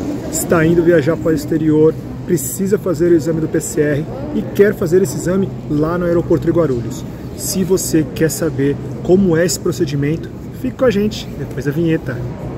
está indo viajar para o exterior, precisa fazer o exame do PCR e quer fazer esse exame lá no aeroporto de Guarulhos. Se você quer saber como é esse procedimento, fique com a gente depois da vinheta.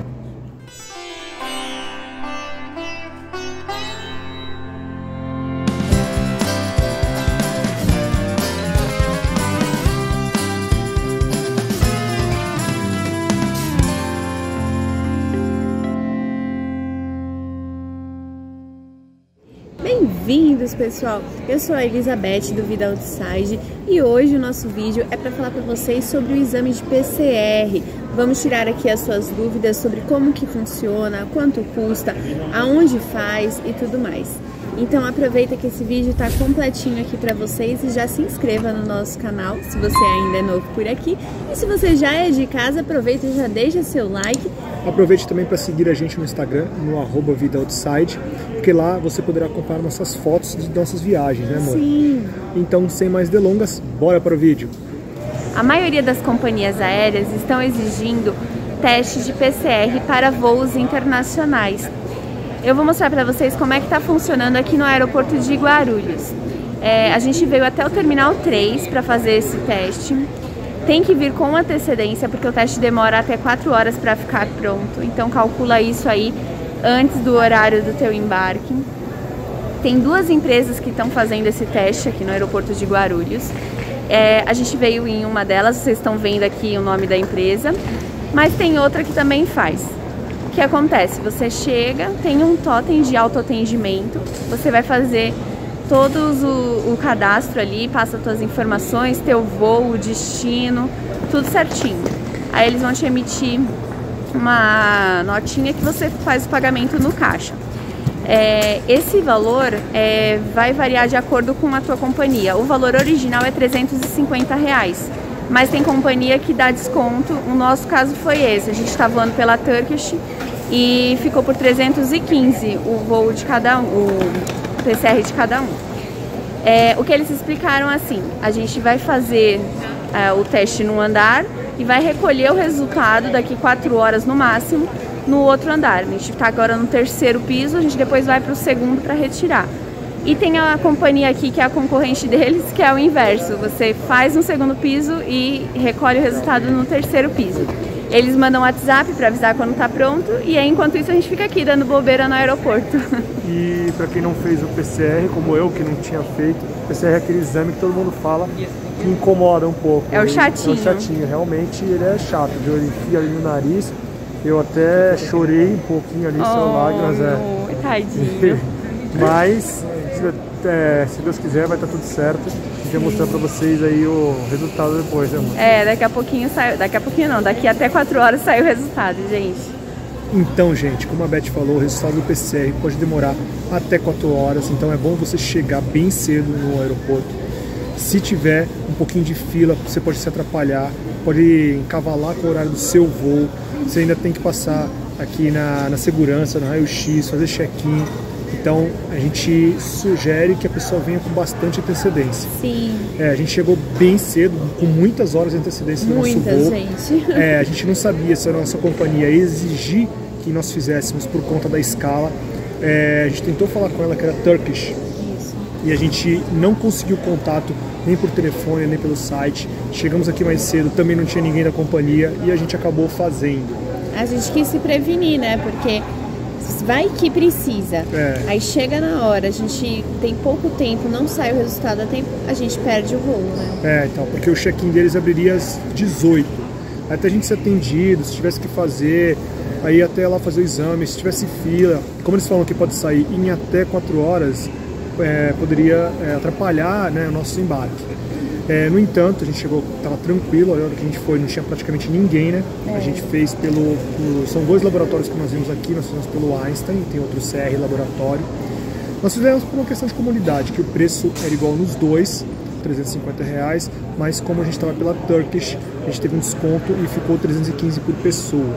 Bem-vindos, pessoal! Eu sou a Elizabeth do Vida Outside e hoje o nosso vídeo é para falar para vocês sobre o exame de PCR. Vamos tirar aqui as suas dúvidas sobre como que funciona, quanto custa, aonde faz e tudo mais. Então aproveita que esse vídeo está completinho aqui para vocês e já se inscreva no nosso canal se você ainda é novo por aqui. E se você já é de casa, aproveita e já deixa seu like. Aproveite também para seguir a gente no Instagram, no @VidaOutside, porque lá você poderá acompanhar nossas fotos de nossas viagens, né, amor? Sim! Então, sem mais delongas, bora para o vídeo! A maioria das companhias aéreas estão exigindo testes de PCR para voos internacionais. Eu vou mostrar para vocês como é que está funcionando aqui no aeroporto de Guarulhos. A gente veio até o Terminal 3 para fazer esse teste. Tem que vir com antecedência, porque o teste demora até 4 horas para ficar pronto. Então calcula isso aí antes do horário do teu embarque. Tem 2 empresas que estão fazendo esse teste aqui no aeroporto de Guarulhos. A gente veio em uma delas, vocês estão vendo aqui o nome da empresa. Mas tem outra que também faz. O que acontece? Você chega, tem um totem de autoatendimento, você vai fazer todos o cadastro ali, passa as suas informações, teu voo, o destino, tudo certinho. Aí eles vão te emitir uma notinha que você faz o pagamento no caixa. Esse valor vai variar de acordo com a tua companhia. O valor original é R$350, mas tem companhia que dá desconto. O nosso caso foi esse, a gente está voando pela Turkish e ficou por 315 o voo de cada um, o PCR de cada um. O que eles explicaram assim, a gente vai fazer o teste num andar e vai recolher o resultado daqui 4 horas no máximo no outro andar. A gente está agora no 3º piso, a gente depois vai para o 2º para retirar. E tem a companhia aqui que é a concorrente deles, que é o inverso. Você faz no 2º piso e recolhe o resultado no 3º piso. Eles mandam WhatsApp para avisar quando está pronto e aí, enquanto isso a gente fica aqui dando bobeira no aeroporto. E para quem não fez o PCR, como eu que não tinha feito, o PCR é aquele exame que todo mundo fala que incomoda um pouco. É o chatinho. É o chatinho, realmente ele é chato. Ele enfia ali no nariz, eu até chorei um pouquinho ali, são lágrimas. Tadinho. Mas, se Deus quiser, vai estar tudo certo. A gente vai mostrar pra vocês aí o resultado depois, né, amor? Daqui a pouquinho sai. Daqui a pouquinho não, daqui até 4 horas sai o resultado, gente. Então, gente, como a Beth falou, o resultado do PCR pode demorar até 4 horas, então é bom você chegar bem cedo no aeroporto. Se tiver um pouquinho de fila, você pode se atrapalhar, pode encavalar com o horário do seu voo. Você ainda tem que passar aqui na segurança, no raio-x, fazer check-in. Então a gente sugere que a pessoa venha com bastante antecedência. Sim. A gente chegou bem cedo, com muitas horas de antecedência no nosso voo. Gente. A gente não sabia se a nossa companhia ia exigir que nós fizéssemos por conta da escala. A gente tentou falar com ela que era Turkish. Isso. E a gente não conseguiu contato nem por telefone, nem pelo site. Chegamos aqui mais cedo, também não tinha ninguém da companhia e a gente acabou fazendo. A gente quis se prevenir, né? Porque vai que precisa. Aí chega na hora, a gente tem pouco tempo, não sai o resultado a tempo, a gente perde o voo, né? Então, porque o check-in deles abriria às 18. Até a gente ser atendido, se tivesse que fazer, aí até lá fazer o exame, se tivesse fila, como eles falam que pode sair em até 4 horas, poderia atrapalhar, né, o nosso embarque. No entanto, a gente chegou, estava tranquilo, a hora que a gente foi não tinha praticamente ninguém, né? A gente fez são 2 laboratórios que nós vimos aqui, nós fizemos pelo Einstein, tem outro CR laboratório. Nós fizemos por uma questão de comodidade, que o preço era igual nos 2, R$350, mas como a gente estava pela Turkish, a gente teve um desconto e ficou 315 por pessoa.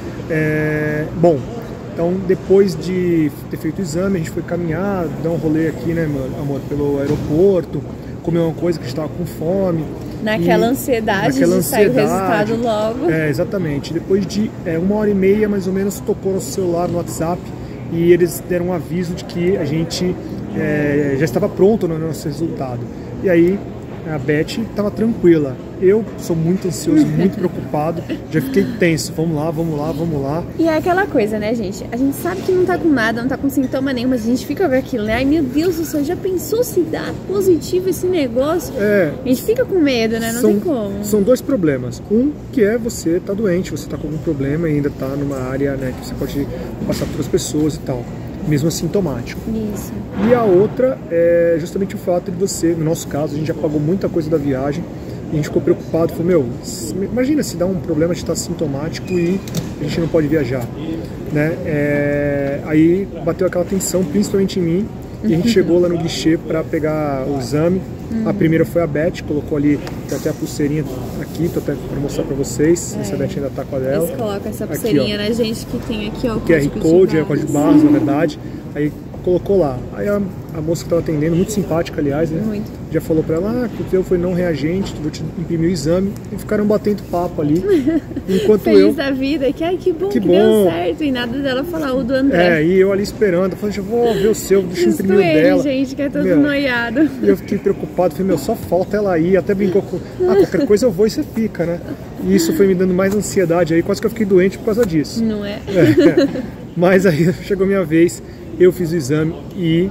Bom, então depois de ter feito o exame, a gente foi caminhar, dar um rolê aqui, né, amor, pelo aeroporto, comer uma coisa que estava com fome. Naquela ansiedade de sair o resultado logo. Exatamente. Depois de 1h30, mais ou menos, tocou nosso celular no WhatsApp e eles deram um aviso de que a gente já estava pronto no nosso resultado. E aí a Beth estava tranquila. Eu sou muito ansioso, muito preocupado, já fiquei tenso. Vamos lá, vamos lá, vamos lá. E é aquela coisa, né, gente? A gente sabe que não tá com nada, não tá com sintoma nenhum, mas a gente fica vendo aquilo, né? Ai, meu Deus do céu, já pensou se dá positivo esse negócio? A gente fica com medo, né? Não tem como. São dois problemas. Um, que é você tá doente, você tá com algum problema e ainda tá numa área, né, que você pode passar para outras pessoas e tal, mesmo assintomático. Isso. E a outra é justamente o fato de você, no nosso caso, a gente já pagou muita coisa da viagem, e a gente ficou preocupado, falou, meu, imagina se dá um problema de estar sintomático e a gente não pode viajar, né? Aí bateu aquela tensão, principalmente em mim, e a gente chegou lá no guichê para pegar o exame. A primeira foi a Beth, colocou ali, tem até a pulseirinha aqui, tô até para mostrar para vocês, se a Beth ainda tá com a dela. Eles colocam essa pulseirinha, aqui, né, gente, que tem aqui, ó, o QR Code, é o código de barras, na verdade. Aí colocou lá. Aí a moça que estava atendendo, muito simpática, aliás, né? Muito. Já falou para ela, o teu foi não reagente, vou te imprimir o exame. E ficaram batendo papo ali. Enquanto feliz da vida, que ai, que bom que deu certo. E nada dela falar o do André. E eu ali esperando, eu falei, já vou ver o seu, deixa eu imprimir o dela. Gente, que é todo noiado. E eu fiquei preocupado, falei, só falta ela ir. Até brincou com, qualquer coisa eu vou e você fica, né? E isso foi me dando mais ansiedade aí, quase que eu fiquei doente por causa disso. Não é? Mas aí chegou a minha vez, eu fiz o exame e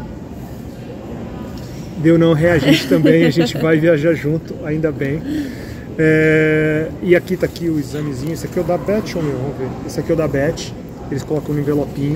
deu não reagente também, a gente vai viajar junto, ainda bem. E aqui tá aqui o examezinho, esse aqui é o da Beth, vamos ver. Esse aqui é o da Beth, eles colocam no envelopinho.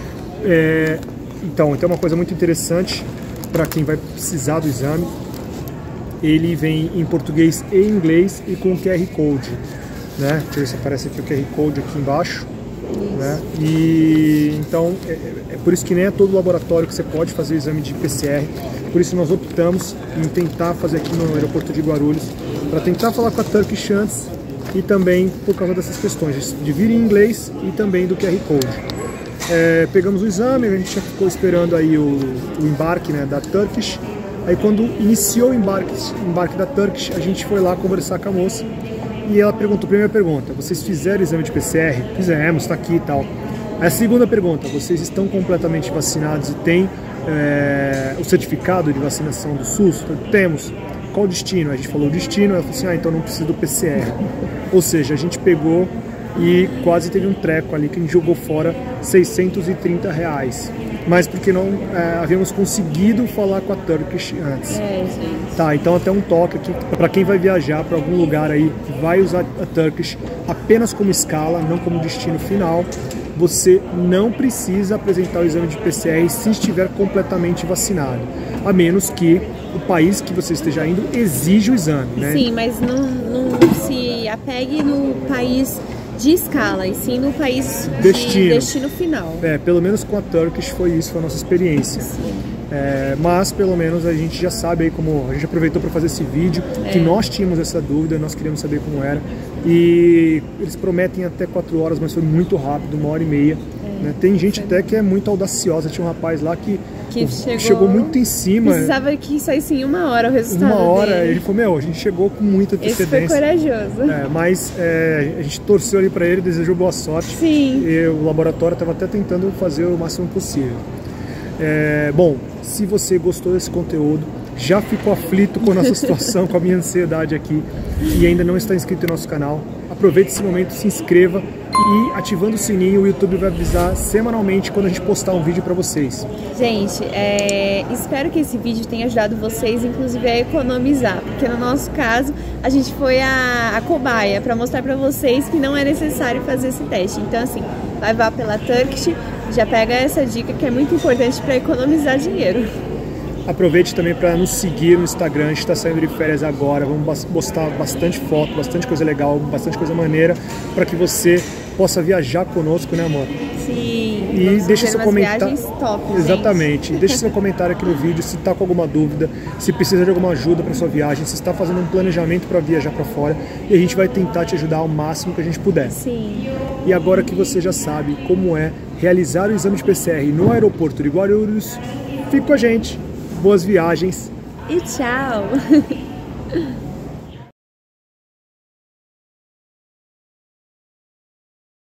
Então tem uma coisa muito interessante para quem vai precisar do exame. Ele vem em português e inglês e com QR Code, né? Deixa eu ver se aparece aqui o QR Code aqui embaixo. Né? E então é por isso que nem é todo laboratório que você pode fazer o exame de PCR. Por isso nós optamos em tentar fazer aqui no aeroporto de Guarulhos, para tentar falar com a Turkish antes, e também por causa dessas questões de vir em inglês e também do QR Code. Pegamos o exame, a gente já ficou esperando aí o embarque, né, da Turkish. Aí quando iniciou o embarque da Turkish, a gente foi lá conversar com a moça. E ela perguntou, primeira pergunta, vocês fizeram o exame de PCR? Fizemos, está aqui e tal. A segunda pergunta, vocês estão completamente vacinados e têm o certificado de vacinação do SUS? Temos. Qual o destino? A gente falou o destino, ela falou assim, então não precisa do PCR. Ou seja, a gente pegou e quase teve um treco ali, que a gente jogou fora R$630. Mas porque não havíamos conseguido falar com a Turkish antes. Gente. Tá, então até um toque aqui para quem vai viajar para algum lugar aí que vai usar a Turkish apenas como escala, não como destino final. Você não precisa apresentar o exame de PCR se estiver completamente vacinado, a menos que o país que você esteja indo exija o exame, né? Sim, mas não se apegue no país de escala, e sim no país de destino final. Pelo menos com a Turkish foi isso, foi a nossa experiência. Sim. Mas pelo menos a gente já sabe aí como a gente aproveitou para fazer esse vídeo, que nós tínhamos essa dúvida, nós queríamos saber como era, e eles prometem até 4 horas, mas foi muito rápido, 1h30. Né? Tem gente até que é muito audaciosa, tinha um rapaz lá que chegou muito em cima. Precisava que saísse em 1 hora o resultado 1 hora, dele. Ele falou, a gente chegou com muita antecedência. Esse foi corajoso. Mas a gente torceu ali para ele, desejou boa sorte. Sim. E o laboratório estava até tentando fazer o máximo possível. Bom, se você gostou desse conteúdo, já ficou aflito com a nossa situação, com a minha ansiedade aqui, e ainda não está inscrito no nosso canal, aproveite esse momento, se inscreva, e ativando o sininho, o YouTube vai avisar semanalmente quando a gente postar um vídeo para vocês. Gente, espero que esse vídeo tenha ajudado vocês, inclusive, a economizar, porque no nosso caso, a gente foi a cobaia para mostrar para vocês que não é necessário fazer esse teste. Então, assim, vai vá pela Turkish, já pega essa dica que é muito importante para economizar dinheiro. Aproveite também para nos seguir no Instagram, a gente está saindo de férias agora, vamos postar bastante foto, bastante coisa legal, bastante coisa maneira, para que você possa viajar conosco, né, amor? Sim, e deixa seu comentário. Top, exatamente, deixa seu comentário aqui no vídeo se está com alguma dúvida, se precisa de alguma ajuda para sua viagem, se está fazendo um planejamento para viajar para fora, e a gente vai tentar te ajudar ao máximo que a gente puder. Sim. E agora que você já sabe como é realizar o exame de PCR no aeroporto de Guarulhos, fique com a gente. Boas viagens e tchau!